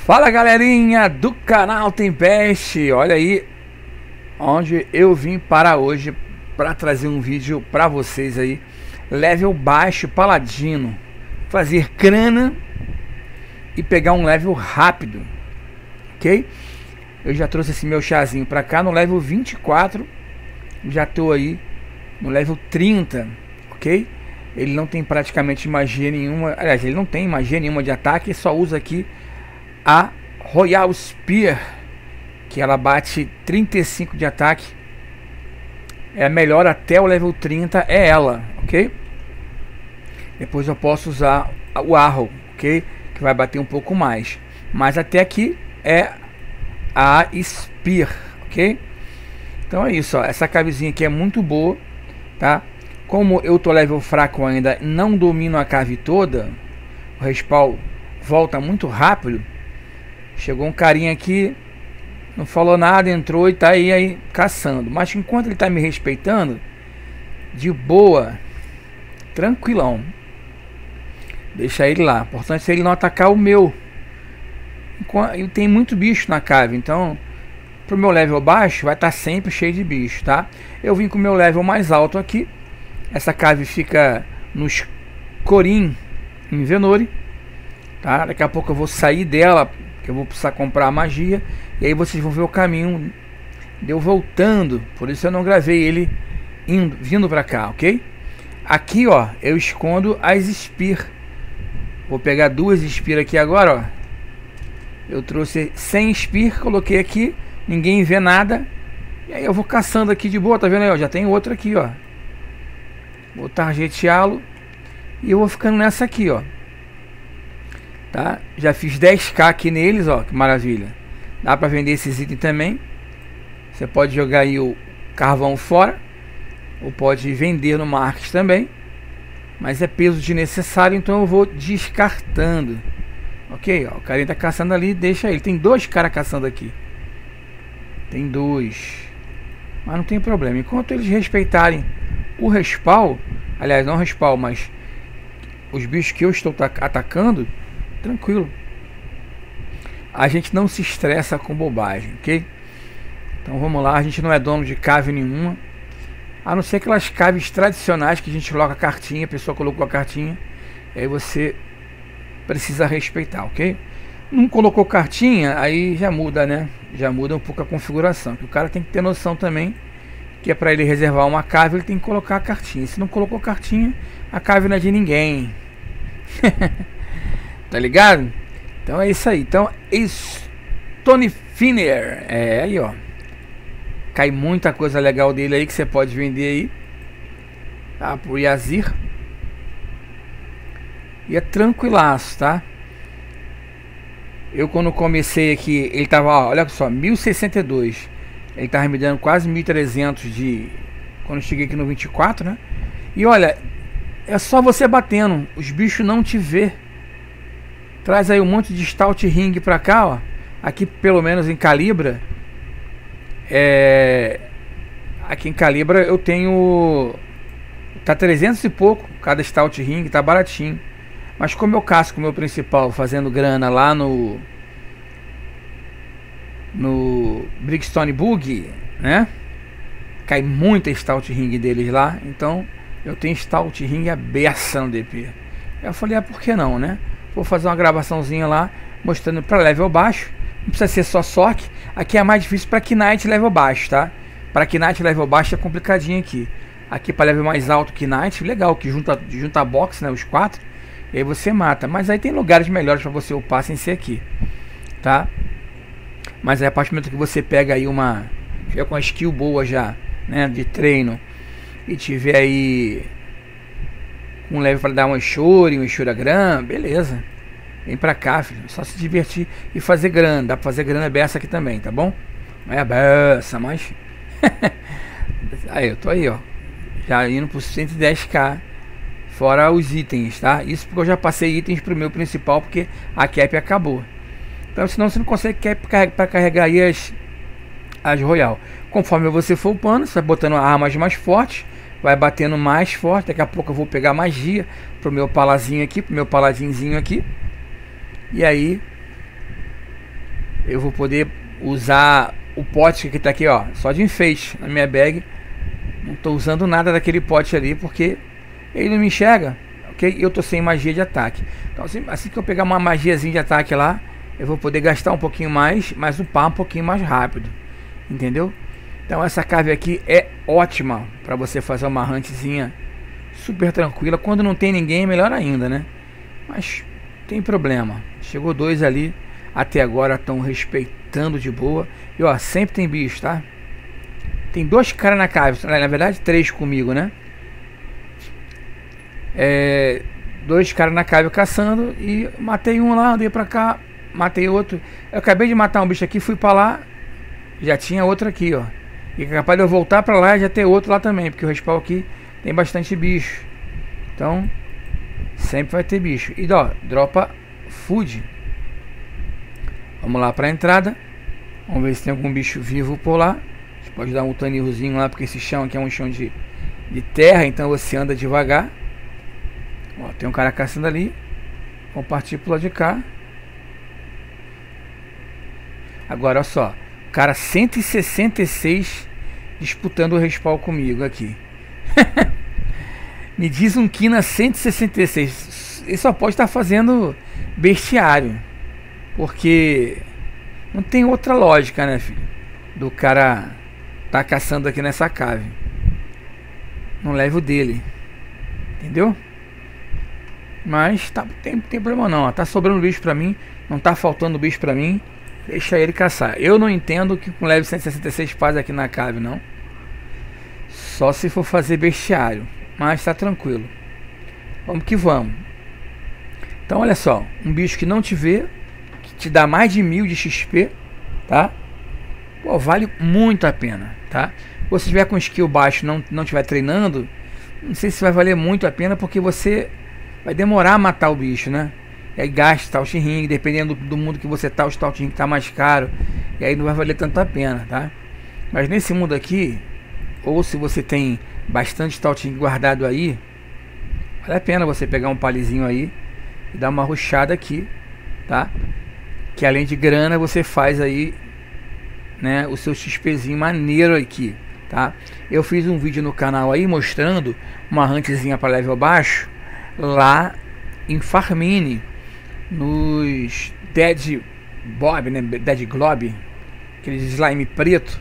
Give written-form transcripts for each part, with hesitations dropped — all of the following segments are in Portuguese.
Fala galerinha do canal Tempest, olha aí onde eu vim para hoje para trazer um vídeo para vocês aí, level baixo paladino, fazer crana e pegar um level rápido, ok? Eu já trouxe esse meu chazinho para cá no level 24, já tô aí no level 30, ok? Ele não tem praticamente magia nenhuma, aliás, ele não tem magia nenhuma de ataque, só usa aqui a Royal Spear, que ela bate 35 de ataque. É a melhor até o level 30, é ela, ok? Depois eu posso usar o Arrow, ok? Que vai bater um pouco mais. Mas até aqui é a Spear, ok? Então é isso, ó. Essa cavezinha aqui é muito boa, tá? Como eu tô level fraco ainda, não domino a cave toda, o respawn volta muito rápido. Chegou um carinha aqui, não falou nada, entrou e tá aí caçando. Mas enquanto ele tá me respeitando, de boa, tranquilão, deixa ele lá. Importante é ele não atacar o meu. E tem muito bicho na cave, então pro meu level baixo vai estar sempre cheio de bicho, tá? Eu vim com o meu level mais alto aqui. Essa cave fica nos Corim em Venori, tá? Daqui a pouco eu vou sair dela, que eu vou precisar comprar a magia, e aí vocês vão ver o caminho de eu voltando. Por isso eu não gravei ele vindo pra cá, ok? Aqui, ó, eu escondo as Spear. Vou pegar duas Spear aqui agora, ó. Eu trouxe 100 Spear, coloquei aqui, ninguém vê nada, e aí eu vou caçando aqui de boa, tá vendo aí, ó? Já tem outro aqui, ó. Vou targeteá-lo e eu vou ficando nessa aqui, ó. Tá? Já fiz 10k aqui neles, ó, que maravilha. Dá pra vender esses itens também. Você pode jogar aí o carvão fora, ou pode vender no market também, mas é peso desnecessário, então eu vou descartando. Ok, ó, o carinha tá caçando ali, deixa ele. Tem dois caras caçando aqui. Tem dois. Mas não tem problema. Enquanto eles respeitarem o respawn, aliás, não respawn, mas os bichos que eu estou atacando, tranquilo. A gente não se estressa com bobagem, ok? Então vamos lá, a gente não é dono de cave nenhuma, a não ser aquelas caves tradicionais que a gente coloca a cartinha, a pessoa colocou a cartinha, e aí você precisa respeitar, ok? Não colocou cartinha, aí já muda, né? Já muda um pouco a configuração, que o cara tem que ter noção também, que é para ele reservar uma cave, ele tem que colocar a cartinha. Se não colocou cartinha, a cave não é de ninguém. Tá ligado? Então é isso aí. Então, Stone Finer. É aí, ó. Cai muita coisa legal dele aí que você pode vender aí, tá? Pro Yazir. E é tranquilaço, tá? Eu quando comecei aqui, ele tava, ó, olha só, 1062. Ele tava me dando quase 1300 de... quando eu cheguei aqui no 24, né? E olha, é só você batendo, os bichos não te vê. Traz aí um monte de Stout Ring pra cá, ó. Aqui pelo menos em Calibra, aqui em Calibra eu tenho, tá 300 e pouco cada Stout Ring, tá baratinho. Mas como eu caço com o meu principal fazendo grana lá no Brickstone Bug, né? Cai muita Stout Ring deles lá, então eu tenho Stout Ring a beça no DP. Eu falei, por que não, né? Vou fazer uma gravaçãozinha lá mostrando para level baixo. Não precisa ser só sorte. Aqui é mais difícil para Knight level baixo, tá? Para Knight level baixo é complicadinho aqui. Aqui para level mais alto que Knight, legal, que junta box, né, os quatro. E aí você mata. Mas aí tem lugares melhores para você upar sem ser aqui, tá? Mas aí a partir do momento que você pega aí tiver com uma skill boa já, né, de treino, e tiver aí um level para dar um Eshura grana, beleza. Vem pra cá, filho. Só se divertir e fazer grana. Dá pra fazer grana beça aqui também, tá bom? Não é a beça, mas... aí, eu tô aí, ó. Já indo pro 110k. Fora os itens, tá? Isso porque eu já passei itens pro meu principal, porque a cap acabou. Então, senão você não consegue cap para carregar aí as Royal. Conforme você for upando, você vai botando armas mais fortes, vai batendo mais forte. Daqui a pouco eu vou pegar magia pro meu palazinho aqui, pro meu paladinzinho aqui. E aí eu vou poder usar o pote que tá aqui, ó, só de enfeite na minha bag. Não tô usando nada daquele pote ali porque ele não me enxerga, ok? Eu tô sem magia de ataque. Então assim que eu pegar uma magiazinha de ataque lá, eu vou poder gastar um pouquinho mais, mas upar um pouquinho mais rápido, entendeu? Então essa cave aqui é ótima para você fazer uma huntzinha super tranquila. Quando não tem ninguém, melhor ainda, né? Mas tem problema. Chegou 2 ali, até agora estão respeitando de boa. E ó, sempre tem bicho, tá? Tem 2 caras na cave, na verdade 3 comigo, né? 2 caras na cave caçando. E matei um lá, andei pra cá, matei outro. Eu acabei de matar um bicho aqui, fui pra lá, já tinha outro aqui, ó. E é capaz de eu voltar pra lá e já ter outro lá também, porque o respawn aqui tem bastante bicho. Então sempre vai ter bicho. E ó, dropa food. Vamos lá pra entrada. Vamos ver se tem algum bicho vivo por lá. A gente pode dar um tanirrozinho lá, porque esse chão aqui é um chão de terra, então você anda devagar. Ó, tem um cara caçando ali. Vamos partir pro lado de cá. Agora olha só, cara 166 disputando o respawn comigo aqui. Me diz um Kina 166. Ele só pode estar fazendo bestiário, porque não tem outra lógica, né, filho? Do cara tá caçando aqui nessa cave. Não leva o dele, entendeu? Mas tá, tem problema não, ó. Tá sobrando bicho pra mim, não tá faltando bicho pra mim. Deixa ele caçar. Eu não entendo o que com leve 166 faz aqui na cave, não. Só se for fazer bestiário. Mas tá tranquilo. Vamos que vamos. Então olha só, um bicho que não te vê, que te dá mais de 1000 de XP, tá? Pô, vale muito a pena, tá? Se você tiver com skill baixo, não tiver treinando, não sei se vai valer muito a pena, porque você vai demorar a matar o bicho, né? E aí gasta Stout Ring, dependendo do mundo que você tá, o Stout Ring tá mais caro. E aí não vai valer tanto a pena, tá? Mas nesse mundo aqui, ou se você tem bastante Stout Ring guardado aí, vale a pena você pegar um palizinho aí e dar uma rushada aqui, tá? Que além de grana, você faz aí, né, o seu XPzinho maneiro aqui, tá? Eu fiz um vídeo no canal aí mostrando uma huntzinha para level baixo lá em Farmine, nos Dead Bob, né? Dead Globe, aquele slime preto.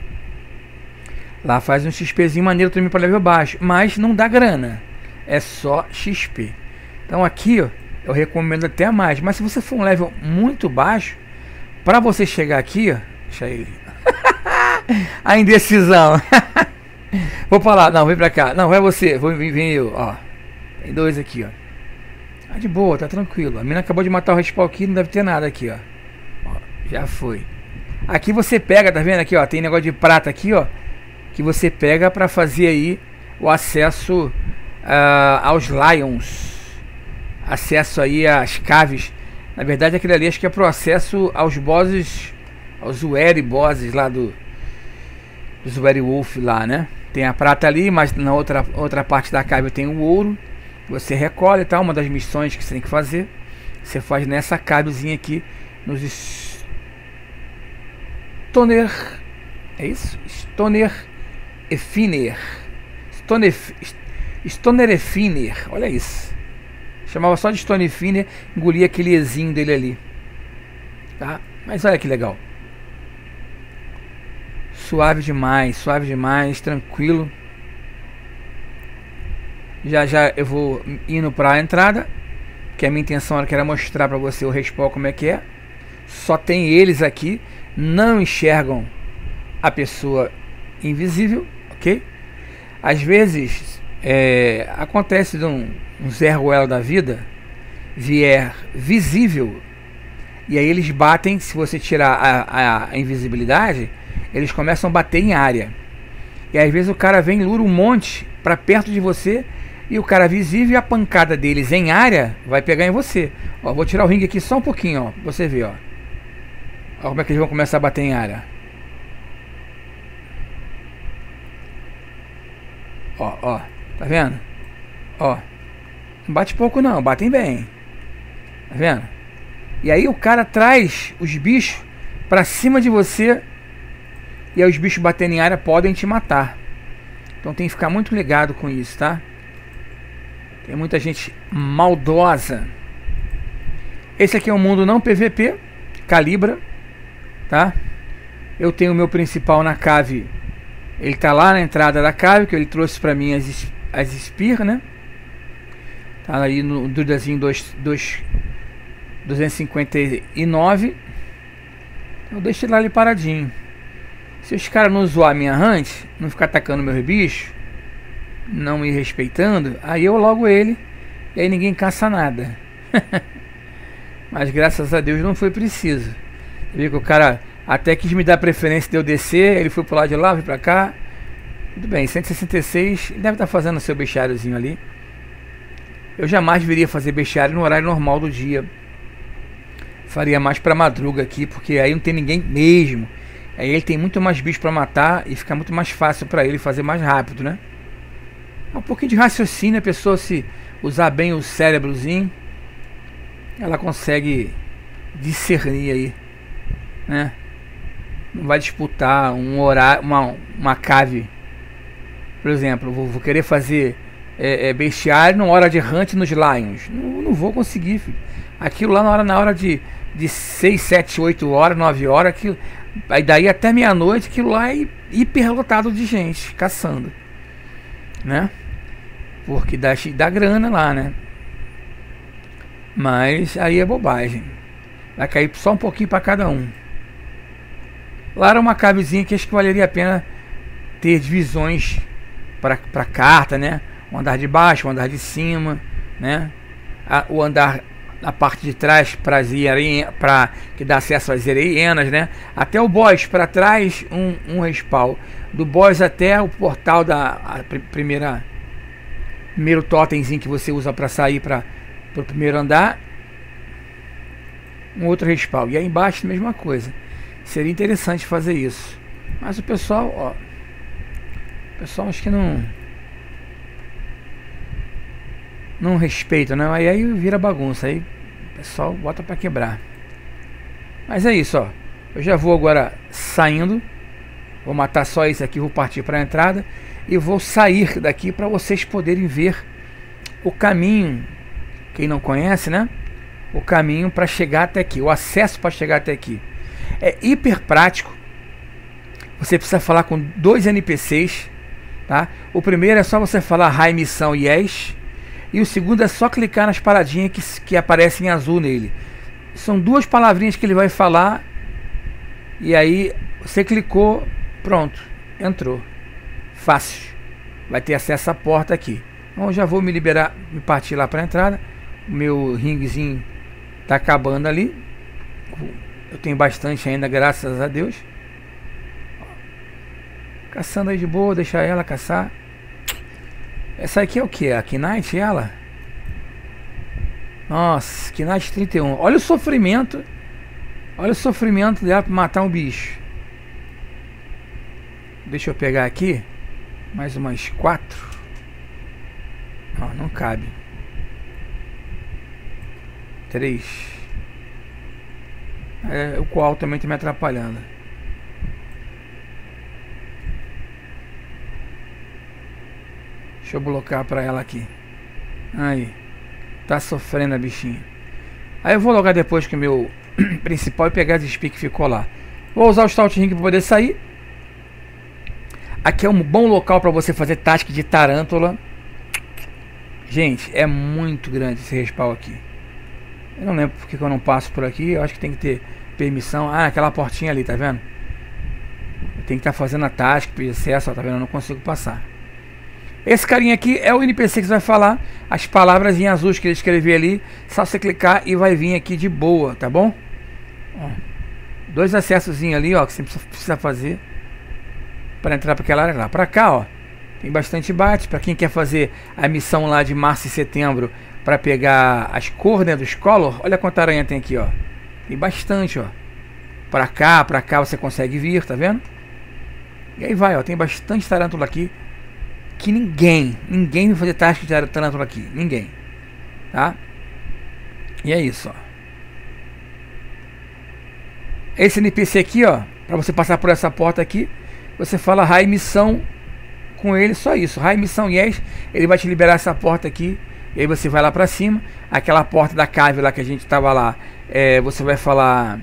Lá faz um XPzinho maneiro também para level baixo, mas não dá grana, é só XP. Então aqui, ó, eu recomendo até mais. Mas se você for um level muito baixo, para você chegar aqui, ó, deixa ele. A indecisão. Vou pra lá, não, vem pra cá. Não, vai você, vem eu, ó. Tem 2 aqui, ó. Tá de boa, tá tranquilo. A mina acabou de matar o respawn aqui, não deve ter nada aqui, ó. Ó, já foi. Aqui você pega, tá vendo aqui, ó, tem negócio de prata aqui, ó, que você pega pra fazer aí o acesso aos Lions. Acesso aí às caves. Na verdade aquele ali acho que é pro acesso aos bosses, aos Were bosses lá dos Werewolf lá, né? Tem a prata ali, mas na outra parte da cave tem o ouro. Você recolhe, tá? Uma das missões que você tem que fazer, você faz nessa cavezinha aqui nos Stoner, é isso? Stoner Efiner. Stoner Efiner, olha isso. Chamava só de Stoner Efiner, engolia aquele ezinho dele ali, tá? Mas olha que legal. Suave demais, tranquilo. Já eu vou indo para a entrada, que a minha intenção era mostrar para você o respawn como é que é. Só tem eles aqui, não enxergam a pessoa invisível, ok? Às vezes acontece de um Zé Ruela da vida vier visível, e aí eles batem. Se você tirar a invisibilidade, eles começam a bater em área. E às vezes o cara vem lura um monte para perto de você, e o cara visível, e a pancada deles em área vai pegar em você. Ó, vou tirar o ringue aqui só um pouquinho, ó, pra você ver, ó. Ó como é que eles vão começar a bater em área. Ó, tá vendo? Ó, não bate pouco não, batem bem. Tá vendo? E aí o cara traz os bichos pra cima de você, e aí os bichos batendo em área podem te matar. Então tem que ficar muito ligado com isso, tá? Tem muita gente maldosa. Esse aqui é um mundo não PVP, Calibra, tá? Eu tenho o meu principal na cave. Ele tá lá na entrada da cave, que ele trouxe pra mim as Spear, né? Tá ali no Dudazinho 259. Eu deixo ele ali paradinho. Se os caras não zoar minha hunt, não ficar atacando meus bichos, não me respeitando, aí eu logo ele, e aí ninguém caça nada. Mas graças a Deus não foi preciso. Eu vi que o cara até quis me dar preferência de eu descer, ele foi pro lado de lá, veio pra cá. Tudo bem, 166, ele deve estar fazendo o seu bestiáriozinho ali. Eu jamais viria fazer bestiário no horário normal do dia. Faria mais pra madruga aqui, porque aí não tem ninguém mesmo. Aí ele tem muito mais bicho pra matar e fica muito mais fácil pra ele fazer mais rápido, né? Um pouquinho de raciocínio, a pessoa se usar bem o cérebrozinho, ela consegue discernir aí, né? Não vai disputar um horário, uma cave. Por exemplo, vou querer fazer bestiário numa hora de hunt nos Lions. Não vou conseguir, filho. Aquilo lá na hora de 6, 7, 8 horas, 9 horas, aquilo, aí daí até meia-noite, aquilo lá é hiperlotado de gente caçando, né? Porque dá grana lá, né? Mas aí é bobagem. Vai cair só um pouquinho para cada um. Lá era uma cavezinha que acho que valeria a pena ter divisões para carta, né? O andar de baixo, o andar de cima, né? O andar na parte de trás para que dá acesso às hienas, né? Até o boss para trás um respawn. Do boss até o portal da primeiro totemzinho que você usa para sair para o primeiro andar, um outro respawn. E aí embaixo a mesma coisa. Seria interessante fazer isso, mas o pessoal, acho que não respeita, né? Aí vira bagunça, aí o pessoal bota para quebrar. Mas é isso, ó. Eu já vou agora saindo. Vou matar só esse aqui, vou partir para a entrada e vou sair daqui para vocês poderem ver o caminho. Quem não conhece, né? O caminho para chegar até aqui, o acesso para chegar até aqui. É hiper prático. Você precisa falar com 2 NPCs, tá? O primeiro é só você falar Hi missão Yes. E o segundo é só clicar nas paradinhas que aparecem em azul nele. São 2 palavrinhas que ele vai falar. E aí você clicou, pronto, entrou. Fácil. Vai ter acesso à porta aqui. Então eu já vou me liberar, me partir lá para a entrada. O meu ringuezinho tá acabando ali. Eu tenho bastante ainda, graças a Deus. Caçando aí de boa, deixar ela caçar. Essa aqui é o que? A Knight, ela? Nossa, Knight 31. Olha o sofrimento. Olha o sofrimento dela para matar um bicho. Deixa eu pegar aqui. Mais umas 4. Não cabe. 3. O qual também está me atrapalhando. Deixa eu bloquear para ela aqui. Aí. Tá sofrendo a bichinha. Aí eu vou logar depois que o meu principal e pegar esse speak que ficou lá. Vou usar o Stout Ring para poder sair. Aqui é um bom local para você fazer tática de tarântula. Gente, é muito grande esse respawn aqui. Eu não lembro porque que eu não passo por aqui. Eu acho que tem que ter permissão. Ah, aquela portinha ali, tá vendo? Tem que estar fazendo a tática, pedir acesso, ó, tá vendo? Eu não consigo passar. Esse carinha aqui é o NPC que você vai falar as palavras em azul que ele escreveu ali. Só você clicar e vai vir aqui de boa, tá bom? Ó, 2 acessozinhos ali, ó, que você precisa fazer para entrar para aquela área lá. Para cá, ó, tem bastante bate. Para quem quer fazer a missão lá de março e setembro para pegar as cores, né, dos color. Olha quanta aranha tem aqui, ó. Tem bastante, ó. Para cá você consegue vir, tá vendo? E aí vai, ó, tem bastante tarântula aqui. Que ninguém vai fazer tática de tarântula aqui. Ninguém. Tá? E é isso, ó. Esse NPC aqui, ó, para você passar por essa porta aqui, você fala Rai missão com ele, só isso. Rai missão yes, ele vai te liberar essa porta aqui. E aí você vai lá pra cima. Aquela porta da cave lá que a gente tava lá, você vai falar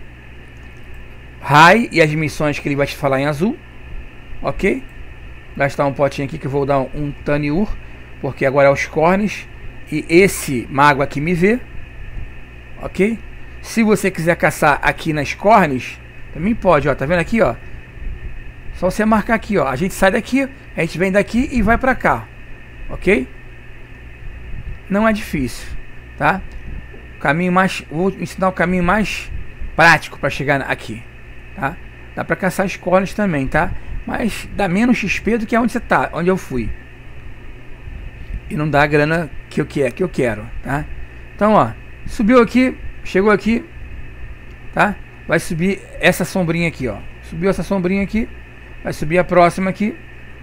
Rai e as missões que ele vai te falar em azul. Ok? Gastar um potinho aqui que eu vou dar um Taniur, porque agora é os cornes. E esse mago aqui me vê. Ok? Se você quiser caçar aqui nas cornes, também pode, ó. Tá vendo aqui, ó? Só você marcar aqui, ó. A gente sai daqui, a gente vem daqui e vai pra cá. Ok? Não é difícil, tá? O caminho mais... Vou ensinar o caminho mais prático para chegar aqui, tá? Dá pra caçar as cornes também, tá? Mas dá menos XP do que onde você tá, onde eu fui. E não dá a grana que eu quero, tá? Então, ó, subiu aqui, chegou aqui, tá? Vai subir essa sombrinha aqui, ó. Subiu essa sombrinha aqui, vai subir a próxima aqui.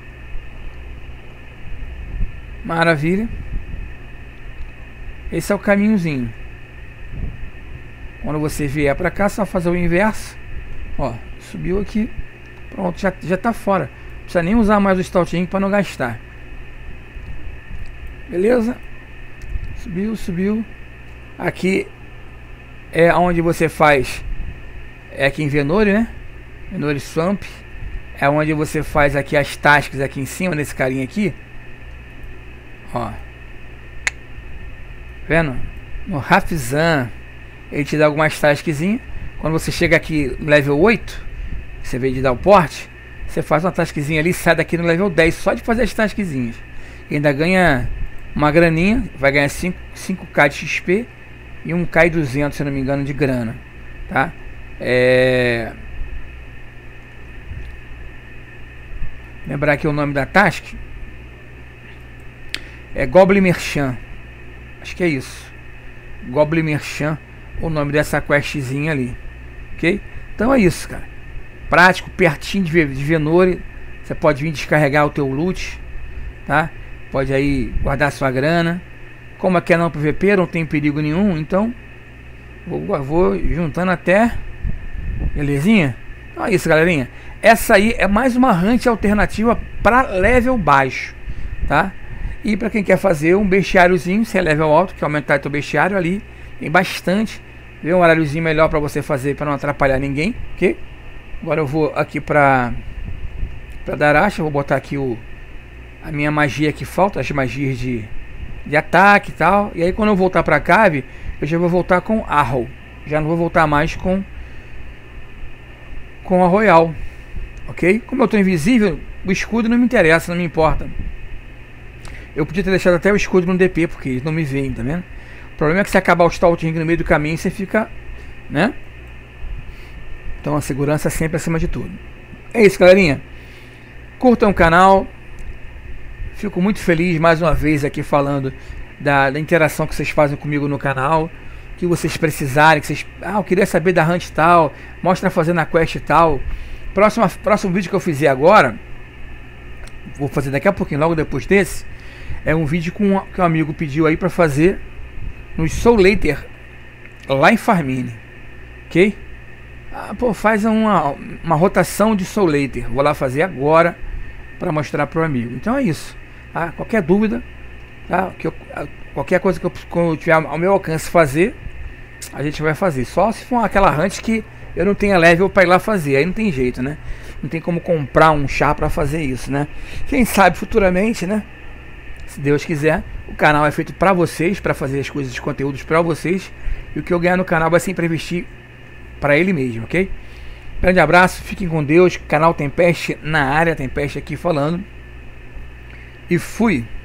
Maravilha. Esse é o caminhozinho. Quando você vier pra cá, só fazer o inverso. Ó, subiu aqui. Pronto, já tá fora. Não precisa nem usar mais o Stalting para não gastar. Beleza? Subiu. Aqui é onde você faz. É aqui em Venori, né? Venori Swamp. É onde você faz aqui as tasks aqui em cima, nesse carinha aqui. Ó. Vendo? No Rafizan ele te dá algumas taskzinhas. Quando você chega aqui no level 8, você veio de dar o porte, você faz uma taskzinha ali e sai daqui no level 10 só de fazer as taskzinhas. E ainda ganha uma graninha, vai ganhar 5k de XP e 1k200, se não me engano, de grana, tá? Lembrar aqui o nome da task é Goblin Merchant. Acho que é isso. Goblin Merchant, o nome dessa questzinha ali. Ok? Então é isso, cara. Prático, pertinho de Venori. Você pode vir descarregar o teu loot, tá? Pode aí guardar sua grana. Como aqui é não PVP, não tem perigo nenhum, então vou juntando até. Belezinha? Então é isso, galerinha. Essa aí é mais uma hunt alternativa para level baixo, tá? E para quem quer fazer um bestiáriozinho, se é level alto, que aumentar teu bestiário ali, tem bastante. Vê um horáriozinho melhor para você fazer, para não atrapalhar ninguém, ok? Agora eu vou aqui para Daracha, vou botar aqui a minha magia que falta, as magias de ataque e tal. E aí quando eu voltar para a cave, eu já vou voltar com Arrow. Já não vou voltar mais com a Royal, ok? Como eu estou invisível, o escudo não me interessa, não me importa. Eu podia ter deixado até o escudo no DP, porque eles não me veem, tá vendo? O problema é que se acabar o Stalking no meio do caminho, você fica, né? Então a segurança é sempre acima de tudo. É isso, galerinha. Curtam o canal. Fico muito feliz mais uma vez aqui falando da interação que vocês fazem comigo no canal. Que vocês precisarem, que vocês... eu queria saber da hunt tal, mostra fazendo a quest tal. Próximo vídeo que eu fizer agora, vou fazer daqui a pouquinho, logo depois desse, é um vídeo que um amigo pediu aí pra fazer no Soul Later lá em Farmine, ok? Faz uma rotação de Soul Later. Vou lá fazer agora para mostrar pro amigo. Então é isso, tá? Qualquer dúvida, tá? Qualquer coisa que eu tiver ao meu alcance fazer, a gente vai fazer. Só se for aquela hunt que eu não tenha level para ir lá fazer, aí não tem jeito, né? Não tem como comprar um chá para fazer isso, né? Quem sabe futuramente, né? Se Deus quiser, o canal é feito para vocês, para fazer as coisas de conteúdos para vocês, e o que eu ganhar no canal vai sempre investir para ele mesmo, ok? Grande abraço, fiquem com Deus. Canal Tempest na área, Tempest aqui falando. E fui!